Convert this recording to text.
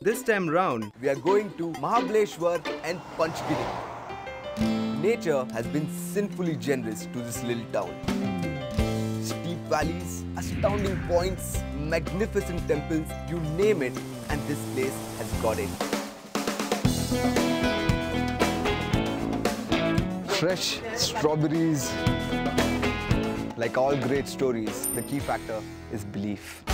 This time round, We are going to Mahabaleshwar and Panchgiri. Nature has been sinfully generous to this little town. Steep valleys, astounding points, magnificent temples, you name it, and this place has got it. Fresh strawberries. Like all great stories, the key factor is belief.